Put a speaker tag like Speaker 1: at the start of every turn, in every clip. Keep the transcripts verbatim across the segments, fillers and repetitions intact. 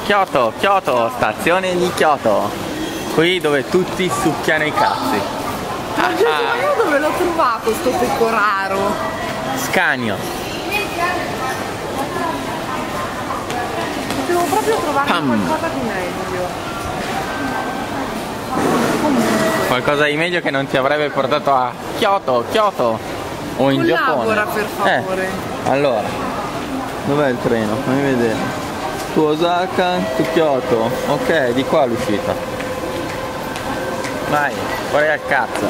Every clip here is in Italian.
Speaker 1: Kyoto, Kyoto, stazione di Kyoto. Qui dove tutti succhiano i cazzi.
Speaker 2: Ma Gesù, ma io dove l'ho trovato sto pecoraro?
Speaker 1: Scanio.
Speaker 2: Devo proprio trovare
Speaker 1: Pam.
Speaker 2: qualcosa di meglio.
Speaker 1: Qualcosa di meglio che non ti avrebbe portato a Kyoto, Kyoto o in
Speaker 2: Collabora,
Speaker 1: Giappone.
Speaker 2: per favore.
Speaker 1: Eh, allora, dov'è il treno? Fammi vedere. Tu Osaka, tu Kyoto. Ok, di qua l'uscita. Vai, fuori al cazzo.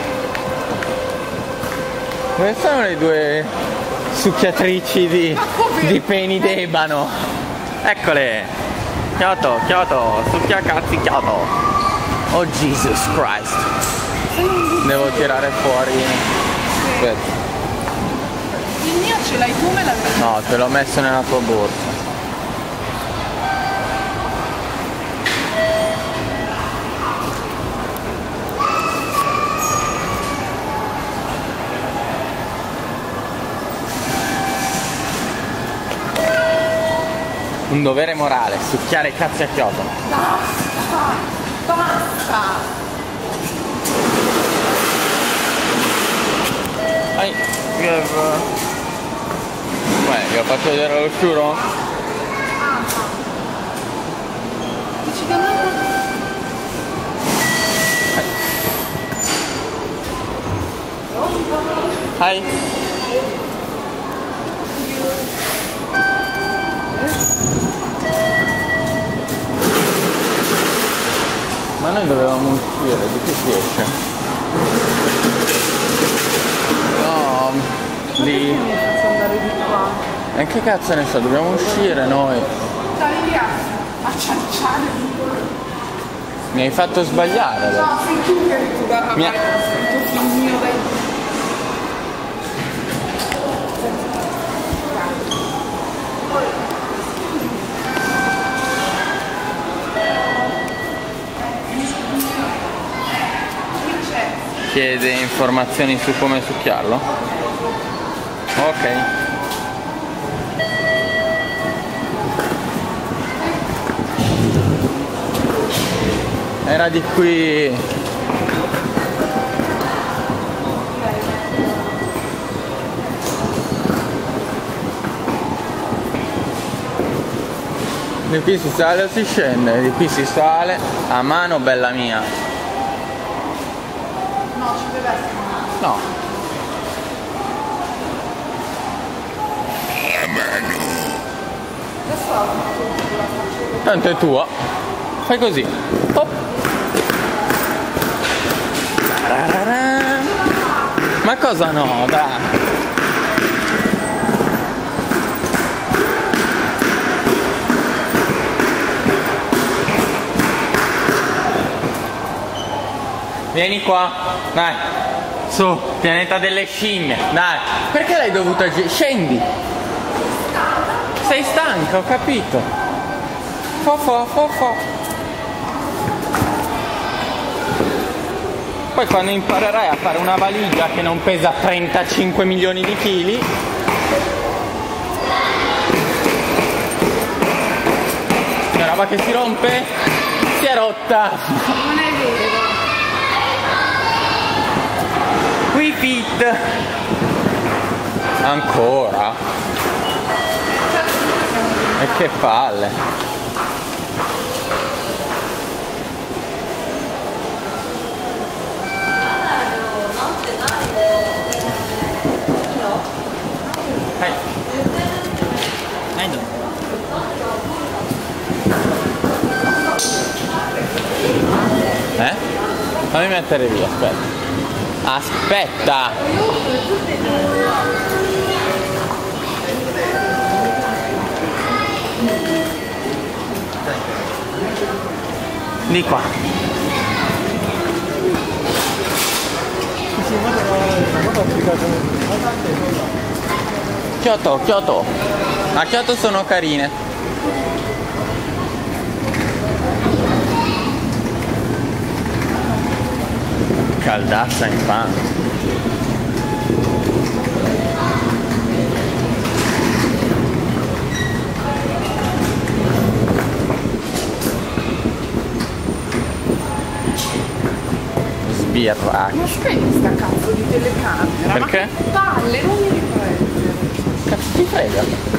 Speaker 1: Dove sono le due succhiatrici di, di peni d'ebano? Eccole. Kyoto, Kyoto, succhia cazzi Kyoto. Oh Jesus Christ. Devo tirare fuori. Aspetta.
Speaker 2: Il mio ce l'hai tu, me l'avevi?
Speaker 1: No, te l'ho messo nella tua borsa. Un dovere morale, succhiare cazzi a Kyoto.
Speaker 2: Basta! Basta!
Speaker 1: Vai, Beh, vi ho fatto vedere lo sciuro?
Speaker 2: Dici che non...
Speaker 1: Vai. Ma noi dovevamo uscire, di che si esce? No, lì.
Speaker 2: Mi faccio andare di qua.
Speaker 1: E che cazzo ne so, dobbiamo uscire noi.
Speaker 2: Dai via, a cianciare.
Speaker 1: Mi hai fatto sbagliare adesso.
Speaker 2: No, sei tu che hai detto da
Speaker 1: Mi ha-
Speaker 2: il tuo figlio dai.
Speaker 1: Chiede informazioni su come succhiarlo? Ok. Era di qui. Di qui si sale o si scende? Di qui si sale a mano, bella mia.
Speaker 2: No, ci deve essere.
Speaker 1: No.
Speaker 2: Adesso la faccio.
Speaker 1: Tanto è tua. Fai così. Hop. Tararara. Ma cosa no, dai. Vieni qua, dai. Su, pianeta delle scimmie, dai. Perché l'hai dovuta girare? Scendi. Sei stanca, ho capito. Fo fo fo fo. Poi quando imparerai a fare una valigia che non pesa trentacinque milioni di chili, una roba che si rompe, si è rotta.
Speaker 2: Non è vero.
Speaker 1: Qui fit. Ancora? E che palle. Hey. Eh? Fammi mettere via, aspetta. Aspetta! Di qua. Kyoto, Kyoto. A Kyoto sono carine. Caldazza infame. birra.
Speaker 2: Ma spegni sta cazzo di telecamera.
Speaker 1: Perché?
Speaker 2: Ma che palle, non mi riprendere.
Speaker 1: Cazzo ti frega?